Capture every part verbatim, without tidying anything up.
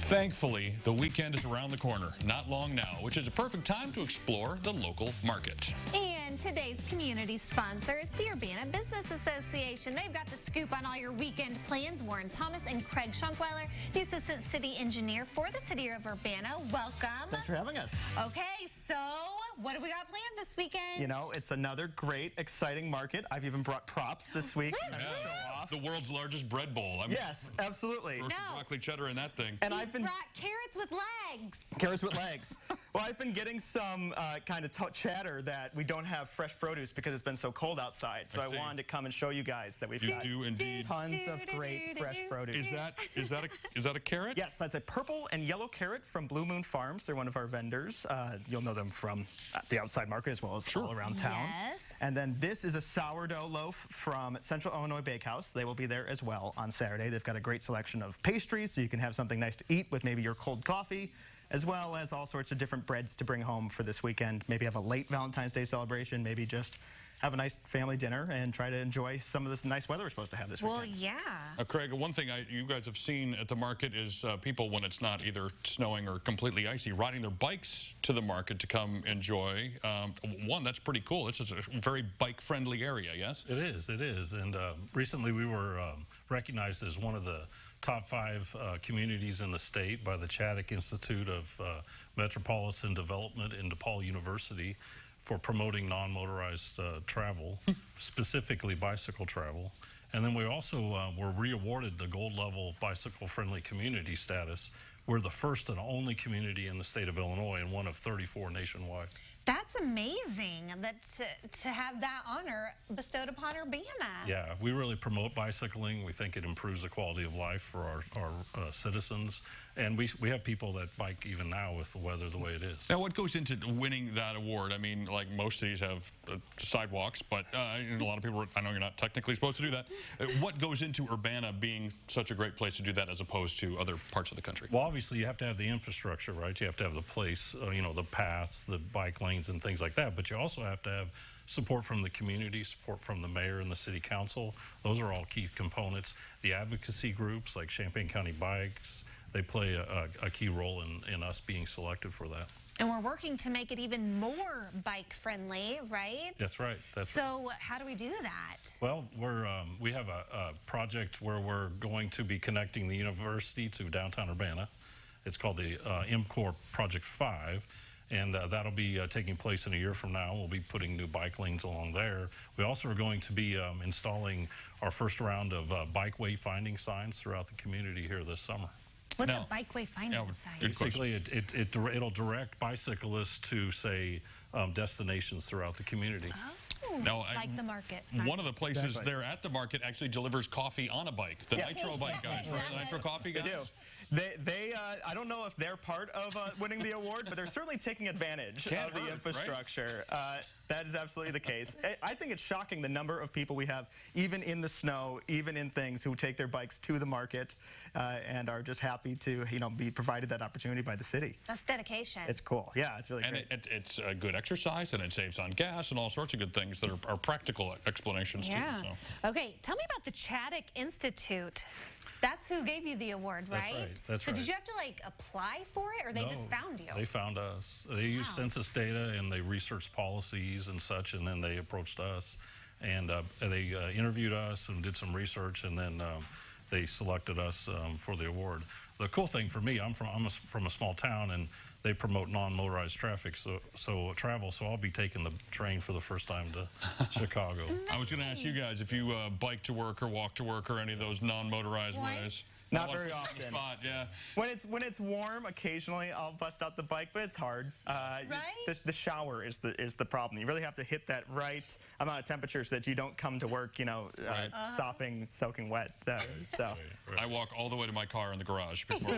Thankfully, the weekend is around the corner, not long now, which is a perfect time to explore the local market. And today's community sponsor is the Urbana Business Association. They've got the scoop on all your weekend plans. Warren Thomas and Craig Schunkweiler, the Assistant City Engineer for the City of Urbana. Welcome. Thanks for having us. Okay, so what have we got planned this weekend? You know, it's another great, exciting market. I've even brought props this week to kind of show off. The world's largest bread bowl. I mean, yes, absolutely. Versus No. broccoli cheddar in that thing. And He I've been brought carrots with legs. carrots with legs. Well, I've been getting some uh, kind of chatter that we don't have fresh produce because it's been so cold outside. So I I, see. wanted to come and show you guys that we've You got do indeed. tons of great fresh produce. Is that is that a is that a carrot? Yes, that's a purple and yellow carrot from Blue Moon Farms. They're one of our vendors. Uh, you'll know them from uh, the outside market as well as Sure. all around town. Yes. And then this is a sourdough loaf from Central Illinois Bakehouse. They will be there as well on Saturday. They've got a great selection of pastries, so you can have something nice to eat with maybe your cold coffee, as well as all sorts of different breads to bring home for this weekend. Maybe have a late Valentine's Day celebration, maybe just have a nice family dinner and try to enjoy some of this nice weather we're supposed to have this Well, weekend. yeah. Uh, Craig, one thing I, you guys have seen at the market is uh, people, when it's not either snowing or completely icy, riding their bikes to the market to come enjoy. Um, one, that's pretty cool. This is a very bike-friendly area, yes? It is, it is. And uh, recently we were um, recognized as one of the top five uh, communities in the state by the Chaddock Institute of uh, Metropolitan Development in DePaul University for promoting non-motorized uh, travel, specifically bicycle travel. And then we also uh, were re-awarded the gold level bicycle-friendly community status. We're the first and only community in the state of Illinois and one of thirty-four nationwide. That's amazing that to, to have that honor bestowed upon Urbana. Yeah, we really promote bicycling. We think it improves the quality of life for our, our uh, citizens. And we, we have people that bike even now with the weather the way it is. Now, what goes into winning that award? I mean, like most cities have uh, sidewalks, but uh, a lot of people, are, I know you're not technically supposed to do that. Uh, what goes into Urbana being such a great place to do that as opposed to other parts of the country? Well, obviously, you have to have the infrastructure, right? You have to have the place, uh, you know, the paths, the bike lanes, and things like that. But you also have to have support from the community, support from the mayor and the city council. Those are all key components. The advocacy groups like Champaign County Bikes, they play a, a, a key role in, in us being selected for that. And we're working to make it even more bike-friendly, right? That's right. That's right. So how do we do that? Well, we're um, we have a, a project where we're going to be connecting the university to downtown Urbana. It's called the uh, M Core Project five. And uh, that'll be uh, taking place in a year from now. We'll be putting new bike lanes along there. We also are going to be um, installing our first round of uh, bike wayfinding signs throughout the community here this summer. What's Now- a bike wayfinding now, sign? good question. Basically, it, it, it, dir- it'll direct bicyclists to, say, um, destinations throughout the community. Oh, Now, I- like the market sign. One of the places Exactly. there at the market actually delivers coffee on a bike. The Yes. Nitro bike guys, right? The Nitro coffee guys? They do. They, they uh, I don't know if they're part of uh, winning the award, but they're certainly taking advantage Can't of the hurt, right? infrastructure. Uh, that is absolutely the case. I, I think it's shocking the number of people we have, even in the snow, even in things, who take their bikes to the market uh, and are just happy to, you know, be provided that opportunity by the city. That's dedication. It's cool. Yeah, it's really And great. it, it, it's a good exercise, and it saves on gas and all sorts of good things that are, are practical explanations yeah. too. So. Okay, tell me about the Chaddock Institute. That's who gave you the award, That's right? right, that's so right. did you have to like apply for it, or they No, just found you? They found us. They used Wow. census data and they researched policies and such, and then they approached us and uh, they uh, interviewed us and did some research, and then um, they selected us um, for the award. The cool thing for me, I'm from I'm a, from a small town, and they promote non-motorized traffic, so so travel. So I'll be taking the train for the first time to Chicago. I was going to ask you guys if you uh, bike to work or walk to work or any of those non-motorized Why? ways. Not I very want to put you on the often. Spot, yeah. When it's when it's warm, occasionally I'll bust out the bike, but it's hard. Uh, Right? The, the shower is the is the problem. You really have to hit that right amount of temperature so that you don't come to work, you know, uh, Right. Uh-huh. sopping, soaking wet. Uh, so. I walk all the way to my car in the garage before.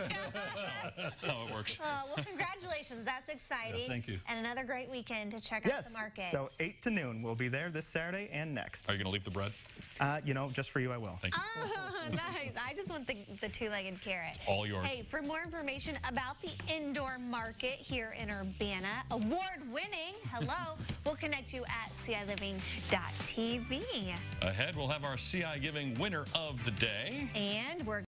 That's how it works. Uh, well, congratulations. That's exciting. Yeah, thank you. And another great weekend to check out Yes. the market. So eight to noon, we'll be there this Saturday and next. Are you going to leave the bread? Uh, you know, just for you, I will. Thank you. Oh, nice. I just want the, the two-legged carrot. All yours. Hey, for more information about the indoor market here in Urbana, award-winning, hello, we'll connect you at C I living dot T V. Ahead, we'll have our C I Giving winner of the day. And we're